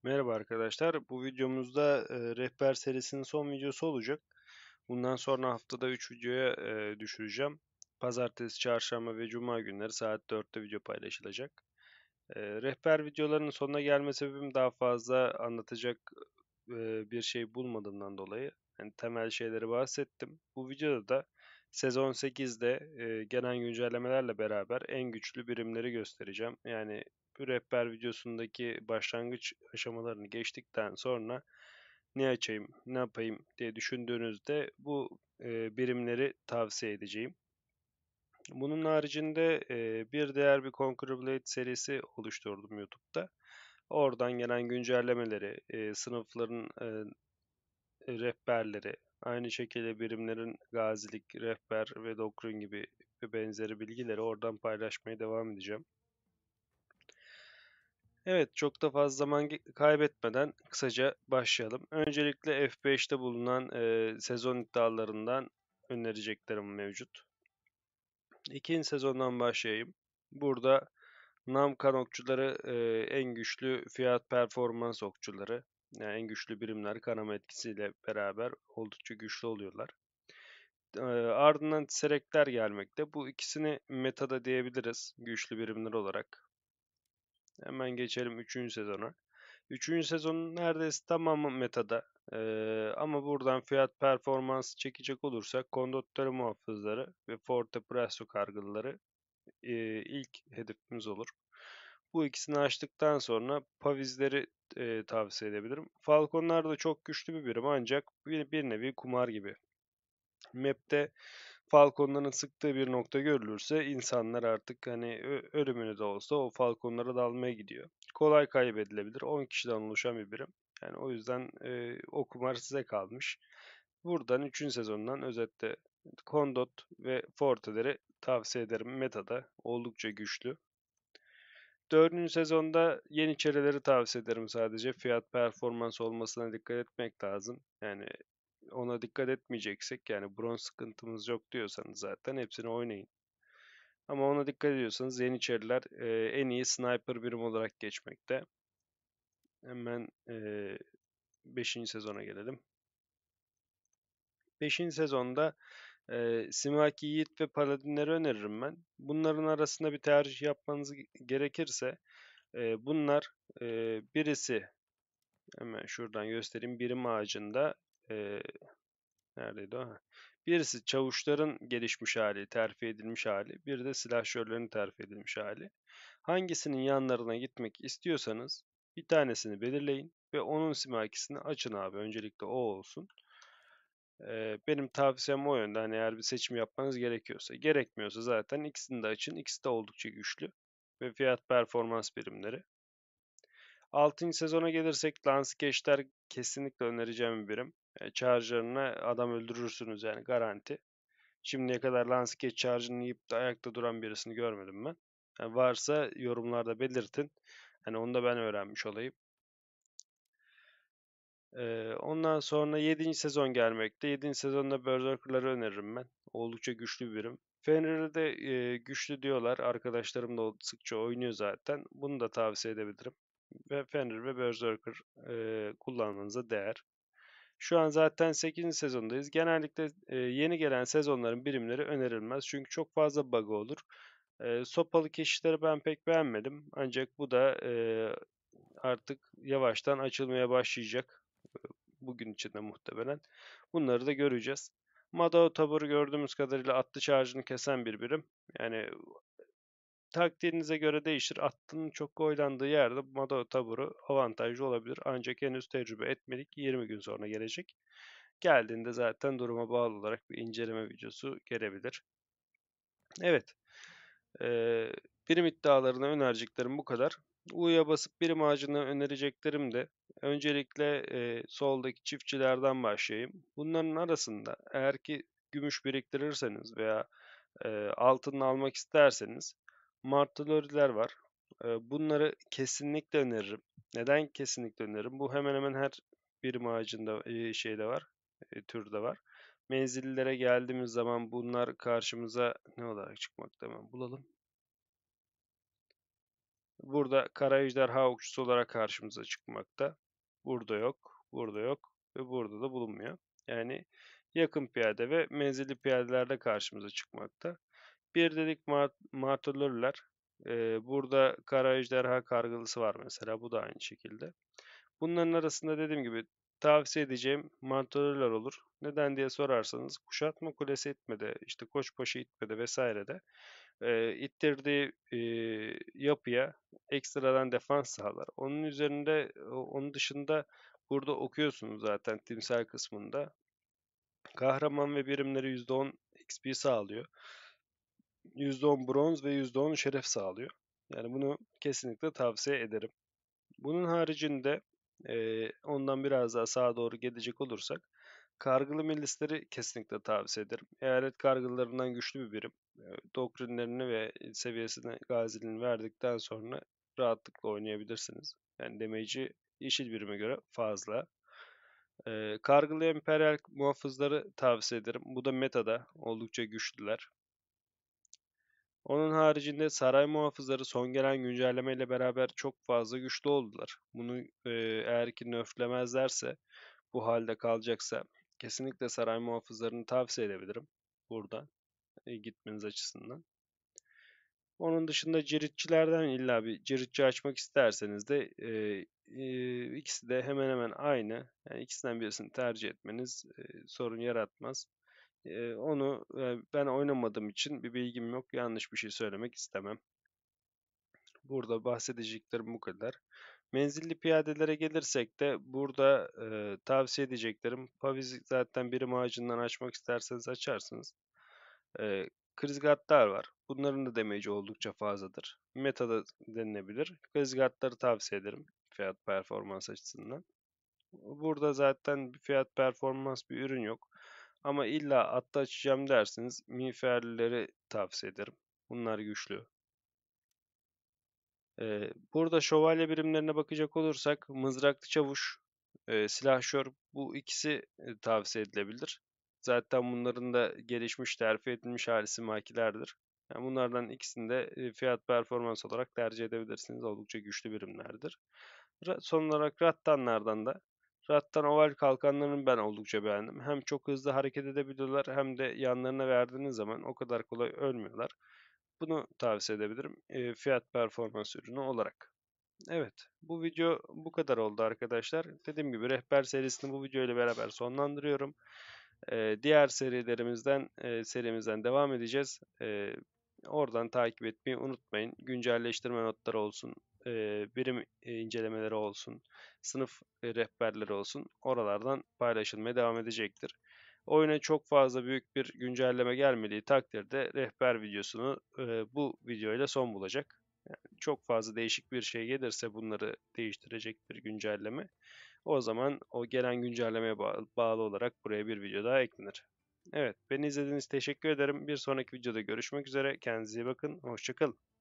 Merhaba arkadaşlar. Bu videomuzda rehber serisinin son videosu olacak. Bundan sonra haftada 3 videoya düşüreceğim. Pazartesi, çarşamba ve cuma günleri saat 4'te video paylaşılacak. Rehber videolarının sonuna gelme sebebim daha fazla anlatacak bir şey bulmadığımdan dolayı. Yani temel şeyleri bahsettim. Bu videoda da sezon 8'de gelen güncellemelerle beraber en güçlü birimleri göstereceğim. Yani bu rehber videosundaki başlangıç aşamalarını geçtikten sonra ne açayım, ne yapayım diye düşündüğünüzde bu birimleri tavsiye edeceğim. Bunun haricinde bir diğer bir Conquer Blade serisi oluşturdum YouTube'da. Oradan gelen güncellemeleri, sınıfların rehberleri, aynı şekilde birimlerin gazilik, rehber ve doktrin gibi ve benzeri bilgileri oradan paylaşmaya devam edeceğim. Evet, çok da fazla zaman kaybetmeden kısaca başlayalım. Öncelikle F5'te bulunan sezon iddialarından önereceklerim mevcut. İkinci sezondan başlayayım. Burada Namkan okçuları en güçlü fiyat performans okçuları. Yani en güçlü birimler kanama etkisiyle beraber oldukça güçlü oluyorlar. Ardından Serekler gelmekte. Bu ikisini metada diyebiliriz güçlü birimler olarak. Hemen geçelim 3. sezona. 3. sezonun neredeyse tamamı metada. Ama buradan fiyat performans çekecek olursak Kondotları muhafızları ve Forte Presto kargılıları ilk hedefimiz olur. Bu ikisini açtıktan sonra Pavizleri tavsiye edebilirim. Falconlar da çok güçlü bir birim ancak bir nevi kumar gibi. Map'te Falconların sıktığı bir nokta görülürse insanlar artık hani ölümünü de olsa o Falconlara dalmaya gidiyor. Kolay kaybedilebilir. 10 kişiden oluşan bir birim. Yani o yüzden o kumar size kalmış. Buradan 3. sezondan özetle Condot ve Forte'leri tavsiye ederim. Meta'da oldukça güçlü. 4. sezonda Yeniçerileri tavsiye ederim sadece. Fiyat performans olmasına dikkat etmek lazım. Yani ona dikkat etmeyeceksek yani bronz sıkıntımız yok diyorsanız zaten hepsini oynayın. Ama ona dikkat ediyorsanız Yeniçeriler en iyi sniper birim olarak geçmekte. Hemen 5. sezona gelelim. 5. sezonda Simaki Yiğit ve Paladinleri öneririm ben. Bunların arasında bir tercih yapmanız gerekirse bunlar birisi hemen şuradan göstereyim birim ağacında neredeydi o? Birisi çavuşların gelişmiş hali, terfi edilmiş hali, bir de silahşörlerin terfi edilmiş hali. Hangisinin yanlarına gitmek istiyorsanız bir tanesini belirleyin ve onun simakisini açın abi. Öncelikle o olsun. Benim tavsiyem o yönde. Hani eğer bir seçim yapmanız gerekiyorsa. Gerekmiyorsa zaten ikisini de açın. İkisi de oldukça güçlü. Ve fiyat performans birimleri. 6. sezona gelirsek Lance Cash'ler kesinlikle önereceğim bir birim. Charger'ına adam öldürürsünüz yani garanti. Şimdiye kadar Lance Cash Charger'ını yiyip de ayakta duran birisini görmedim ben. Yani varsa yorumlarda belirtin. Hani onu da ben öğrenmiş olayım. Ondan sonra 7. sezon gelmekte. 7. sezonda Berserker'ları öneririm ben. Oldukça güçlü bir birim. Fenrir'i de güçlü diyorlar. Arkadaşlarım da sıkça oynuyor zaten. Bunu da tavsiye edebilirim. Ve Fenrir ve Berserker kullanmanıza değer. Şu an zaten 8. sezondayız. Genellikle yeni gelen sezonların birimleri önerilmez. Çünkü çok fazla bug olur. Sopalı keşişleri ben pek beğenmedim. Ancak bu da artık yavaştan açılmaya başlayacak. Bugün içinde muhtemelen. Bunları da göreceğiz. Madao taburu gördüğümüz kadarıyla atlı şarjını kesen bir birim. Yani taktiğinize göre değişir. Attının çok oylandığı yerde Madao taburu avantajlı olabilir. Ancak henüz tecrübe etmedik. 20 gün sonra gelecek. Geldiğinde zaten duruma bağlı olarak bir inceleme videosu gelebilir. Evet. Eee birim iddialarına önereceklerim bu kadar. U'ya basıp birim ağacını önereceklerim de öncelikle soldaki çiftçilerden başlayayım. Bunların arasında eğer ki gümüş biriktirirseniz veya altın almak isterseniz martıloriler var. Bunları kesinlikle öneririm. Neden kesinlikle öneririm? Bu hemen hemen her birim ağacında şeyde var, türde var. Menzillere geldiğimiz zaman bunlar karşımıza ne olarak çıkmakta hemen bulalım. burada kara ejderha okçusu olarak karşımıza çıkmakta. Burada yok, burada yok ve burada da bulunmuyor. Yani yakın piyade ve menzilli piyadelerde karşımıza çıkmakta. Bir dedik martyrolörler. Burada kara ejderha kargılısı var mesela. Bu da aynı şekilde. Bunların arasında dediğim gibi tavsiye edeceğim martyrolör olur. Neden diye sorarsanız kuşatma kulesi itmede, işte koçbaşı itmede vesairede ittirdiği yapıya ekstradan defans sağlar. Onun üzerinde, onun dışında burada okuyorsunuz zaten timsah kısmında. Kahraman ve birimleri %10 XP sağlıyor. %10 bronz ve %10 şeref sağlıyor. Yani bunu kesinlikle tavsiye ederim. Bunun haricinde ondan biraz daha sağa doğru gelecek olursak kargılı milisleri kesinlikle tavsiye ederim. Eyalet kargılarından güçlü bir birim. Doktrinlerini ve seviyesine gaziliğini verdikten sonra rahatlıkla oynayabilirsiniz. Yani damage'i yeşil birime göre fazla. Kargılı emperyal muhafızları tavsiye ederim. Bu da metada oldukça güçlüler. Onun haricinde saray muhafızları son gelen güncellemeyle beraber çok fazla güçlü oldular. Bunu eğer ki nerflemezlerse, bu halde kalacaksa kesinlikle saray muhafızlarını tavsiye edebilirim burada gitmeniz açısından. Onun dışında ciritçilerden illa bir ciritçi açmak isterseniz de ikisi de hemen hemen aynı. Yani ikisinden birisini tercih etmeniz sorun yaratmaz. Onu ben oynamadığım için bir bilgim yok. Yanlış bir şey söylemek istemem. Burada bahsedeceklerim bu kadar. Menzilli piyadelere gelirsek de burada tavsiye edeceklerim. Paviz zaten birim ağacından açmak isterseniz açarsınız. Krizgatlar var. Bunların da damage'i oldukça fazladır. Meta'da denilebilir. Krizgatları tavsiye ederim fiyat performans açısından. Burada zaten bir fiyat performans bir ürün yok. Ama illa atta açacağım derseniz miğferlileri tavsiye ederim. Bunlar güçlü. Burada şövalye birimlerine bakacak olursak mızraklı çavuş, silahşör bu ikisi tavsiye edilebilir. Zaten bunların da gelişmiş, terfi edilmiş halisi makilerdir. Yani bunlardan ikisini de fiyat performans olarak tercih edebilirsiniz. Oldukça güçlü birimlerdir. Son olarak Rattanlardan da Rattan oval kalkanlarını ben oldukça beğendim. Hem çok hızlı hareket edebiliyorlar hem de yanlarına verdiğiniz zaman o kadar kolay ölmüyorlar. Bunu tavsiye edebilirim fiyat performans ürünü olarak. Evet, bu video bu kadar oldu arkadaşlar. Dediğim gibi rehber serisini bu video ile beraber sonlandırıyorum. Diğer serimizden devam edeceğiz. Oradan takip etmeyi unutmayın. Güncelleştirme notları olsun, birim incelemeleri olsun, sınıf rehberleri olsun. Oralardan paylaşılmaya devam edecektir. Oyuna çok fazla büyük bir güncelleme gelmediği takdirde rehber videosunu bu videoyla son bulacak. Yani çok fazla değişik bir şey gelirse bunları değiştirecek bir güncelleme. O zaman o gelen güncellemeye bağlı olarak buraya bir video daha eklenir. Evet, beni izlediğiniz için teşekkür ederim. Bir sonraki videoda görüşmek üzere. Kendinize iyi bakın. Hoşça kalın.